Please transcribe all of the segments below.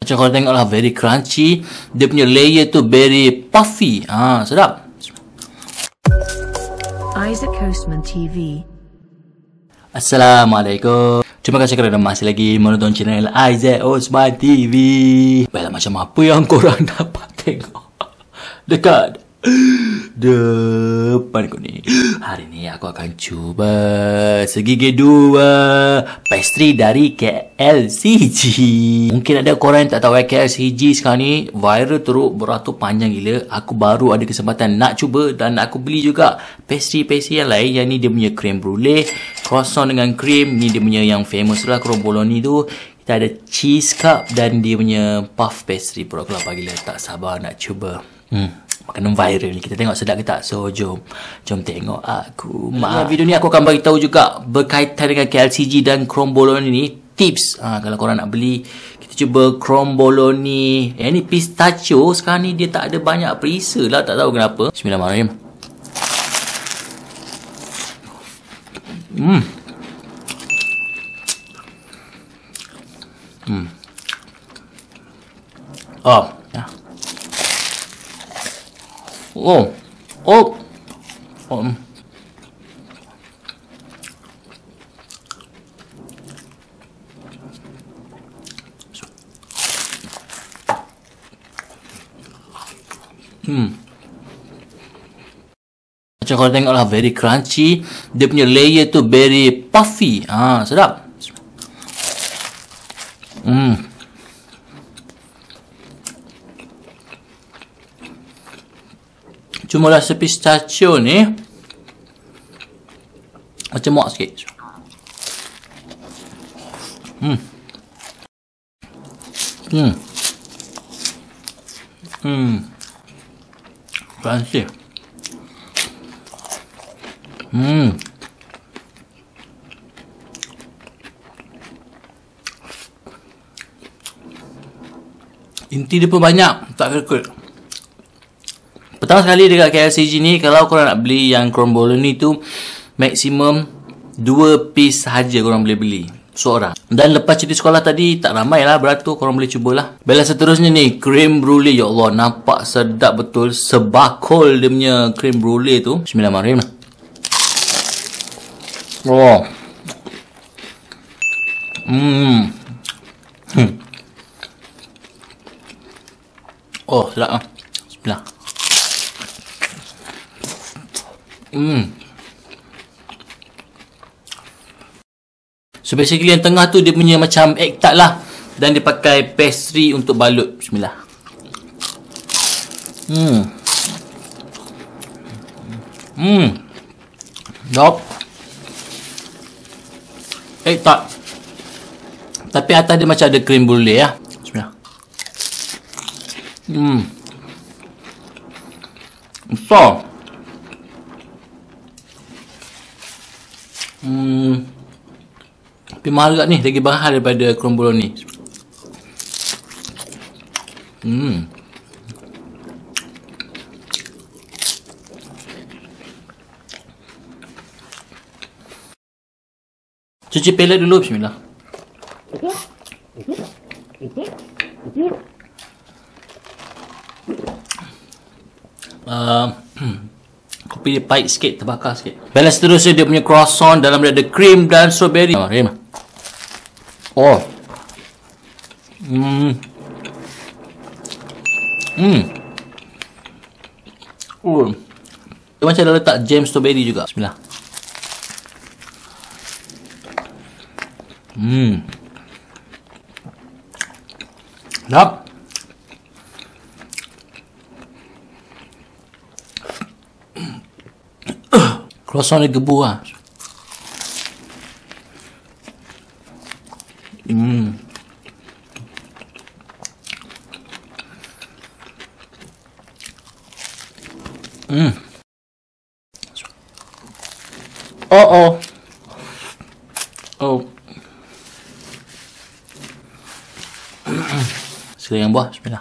Macam korang tengok lah, very crunchy. Dia punya layer tu very puffy. Sedap. Isaac Coastman TV. Assalamualaikum. Terima kasih kerana masih lagi menonton channel Isaac Coastman TV. Baiklah, macam apa yang korang dapat tengok dekat depan aku ni. Hari ni aku akan cuba segigit dua pastry dari KLCG. Mungkin ada korang yang tak tahu KLCG sekarang ni viral teruk, beratur panjang gila. Aku baru ada kesempatan nak cuba dan aku beli juga pastry-pastry yang lain. Yang ni dia punya creme brulee, croissant dengan cream. Ni dia punya yang famous lah, creme bologna tu. Kita ada cheese cup dan dia punya puff pastry. Perut aku lapar gila, tak sabar nak cuba. Makanan viral ni, kita tengok sedap ke tak. So jom tengok aku. Video ni aku akan bagi tahu juga berkaitan dengan KLCG dan creme bologna ni, tips kalau korang nak beli. Kita cuba creme bologna. Ni pistachio sekarang ni dia tak ada banyak perisa lah, tak tahu kenapa. Bismillahirrahmanirrahim. Macam korang tengok lah, very crunchy. Dia punya layer tu very puffy. Sedap. Cuma rasa pistachio ni macam muak sikit. Crunchy. Inti dia pun banyak, tak kekut. Pertama sekali dekat KLCG ni, kalau korang nak beli yang creme bologna tu, maksimum 2 piece sahaja korang boleh beli seorang. Dan lepas cuti sekolah tadi, tak ramai lah beratur, korang boleh cubalah. Baiklah, seterusnya ni creme brulee. Ya Allah, nampak sedap betul. Sebakul dia punya creme brulee tu. Bismillahirrahmanirrahim. Sedap lah. Bismillah. So basically yang tengah tu dia punya macam egg tart lah, dan dia pakai pastry untuk balut. Bismillah. Dop. Egg tart, tapi atas dia macam ada cream brulee ya. Bismillah. Besar. Tapi mahal juga ni, lagi mahal daripada creme bologna. Cuci pelet dulu. Bismillah. Kopi dia pahit sikit, terbakar sikit. Baiklah, seterusnya dia punya croissant. Dalam dia ada cream dan strawberry. Dia macam dah letak jam strawberry juga. Bismillah. Sedap. Croissant dia gebu lah. Sekali yang buah. Bismillah.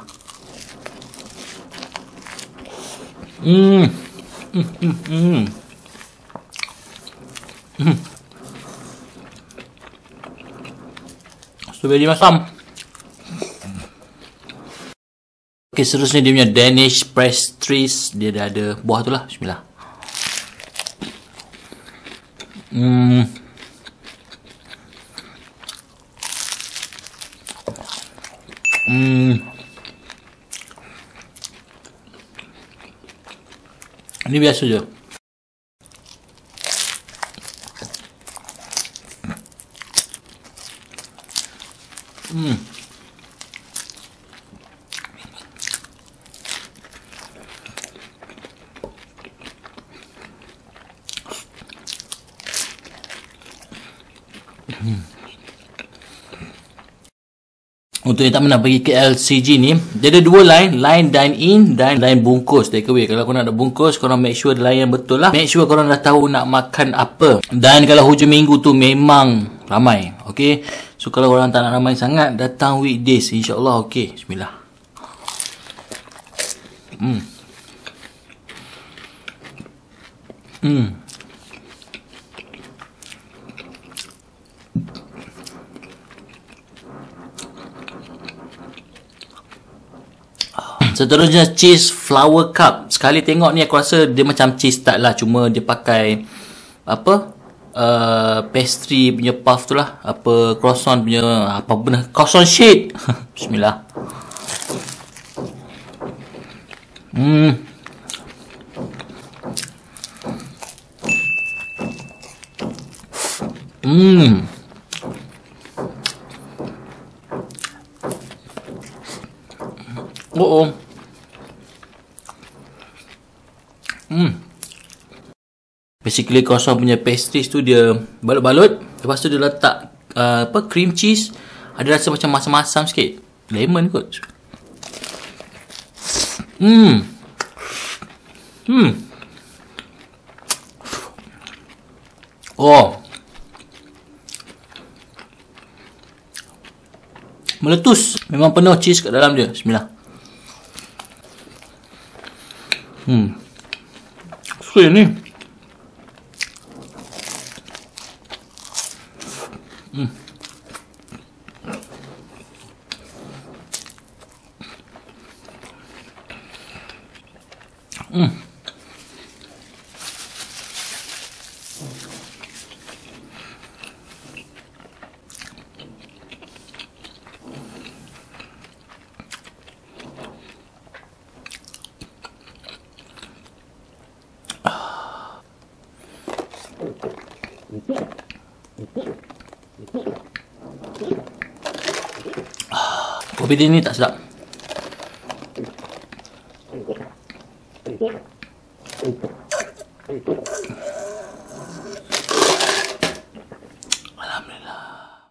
Strawberry masam. Okay, seterusnya dia punya Danish pastries. Dia dah ada buah tu lah. Bismillah. Ini biasa je. Untuk yang tak pernah pergi KLCG ni, dia ada dua line. Line dine in dan line bungkus take away. Kalau korang nak ada bungkus, korang make sure line yang betul lah. Make sure korang dah tahu nak makan apa. Dan kalau hujung minggu tu memang ramai. Okay. So kalau korang tak nak ramai sangat, datang weekdays. InsyaAllah okay. Bismillah. Seterusnya cheese flower cup. Sekali tengok ni aku rasa dia macam cheese tart lah. Cuma dia pakai apa? Pastry punya puff tu lah. Apa croissant punya apa benda? Croissant sheet. Bismillah. Oh. Basically croissant punya pastries tu dia balut-balut. Lepas tu dia letak apa cream cheese. Ada rasa macam masam-masam sikit. Lemon kot. Oh. Meletus. Memang penuh cheese kat dalam dia. Bismillah. Suka ni. Kopi dia ni tak sedap.